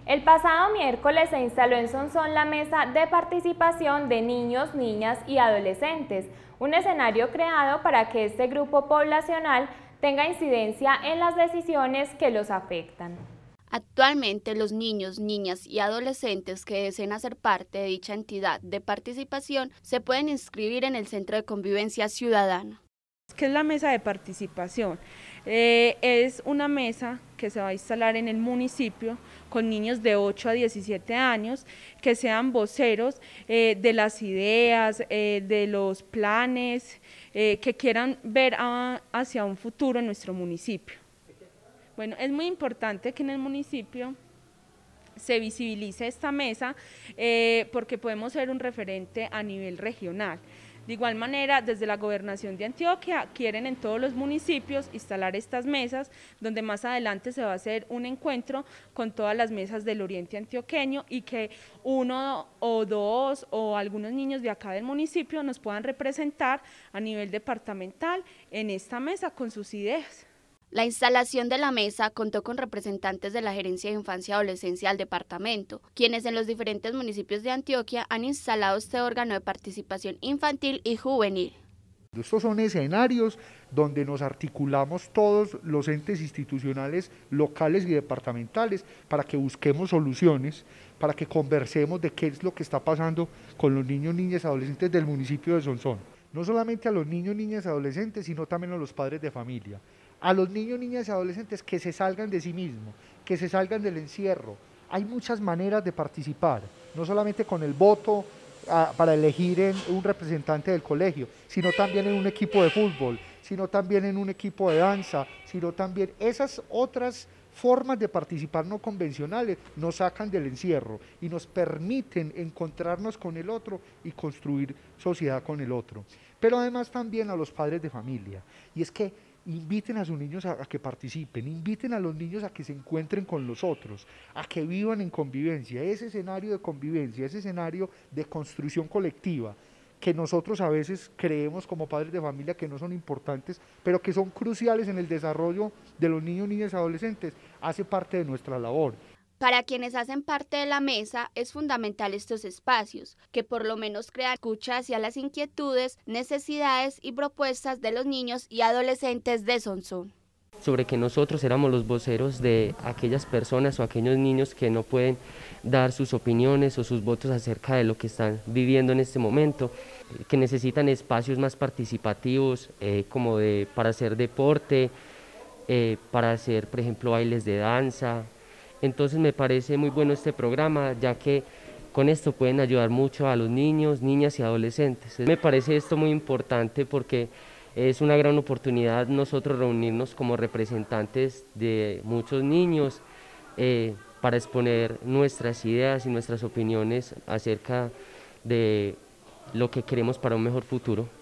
El pasado miércoles se instaló en Sonsón la mesa de participación de niños, niñas y adolescentes, un escenario creado para que este grupo poblacional tenga incidencia en las decisiones que los afectan. Actualmente los niños, niñas y adolescentes que deseen hacer parte de dicha entidad de participación se pueden inscribir en el Centro de Convivencia Ciudadana. ¿Qué es la mesa de participación? Es una mesa que se va a instalar en el municipio con niños de 8 a 17 años que sean voceros de las ideas, de los planes que quieran ver hacia un futuro en nuestro municipio. Bueno, es muy importante que en el municipio se visibilice esta mesa porque podemos ser un referente a nivel regional. De igual manera, desde la Gobernación de Antioquia quieren en todos los municipios instalar estas mesas, donde más adelante se va a hacer un encuentro con todas las mesas del oriente antioqueño y que uno o dos o algunos niños de acá del municipio nos puedan representar a nivel departamental en esta mesa con sus ideas. La instalación de la mesa contó con representantes de la Gerencia de Infancia y Adolescencia del departamento, quienes en los diferentes municipios de Antioquia han instalado este órgano de participación infantil y juvenil. Estos son escenarios donde nos articulamos todos los entes institucionales locales y departamentales para que busquemos soluciones, para que conversemos de qué es lo que está pasando con los niños, niñas y adolescentes del municipio de Sonsón. No solamente a los niños, niñas y adolescentes, sino también a los padres de familia. A los niños, niñas y adolescentes que se salgan de sí mismos, que se salgan del encierro. Hay muchas maneras de participar, no solamente con el voto para elegir un representante del colegio, sino también en un equipo de fútbol, sino también en un equipo de danza, sino también esas otras formas de participar no convencionales nos sacan del encierro y nos permiten encontrarnos con el otro y construir sociedad con el otro. Pero además también a los padres de familia, y es que inviten a sus niños a que participen, inviten a los niños a que se encuentren con los otros, a que vivan en convivencia, ese escenario de convivencia, ese escenario de construcción colectiva, que nosotros a veces creemos como padres de familia que no son importantes, pero que son cruciales en el desarrollo de los niños, niñas y adolescentes, hace parte de nuestra labor. Para quienes hacen parte de la mesa es fundamental estos espacios, que por lo menos crean escucha hacia las inquietudes, necesidades y propuestas de los niños y adolescentes de Sonsón. Sobre que nosotros éramos los voceros de aquellas personas o aquellos niños que no pueden dar sus opiniones o sus votos acerca de lo que están viviendo en este momento, que necesitan espacios más participativos para hacer deporte, para hacer, por ejemplo, bailes de danza. Entonces me parece muy bueno este programa, ya que con esto pueden ayudar mucho a los niños, niñas y adolescentes. Me parece esto muy importante porque es una gran oportunidad nosotros reunirnos como representantes de muchos niños para exponer nuestras ideas y nuestras opiniones acerca de lo que queremos para un mejor futuro.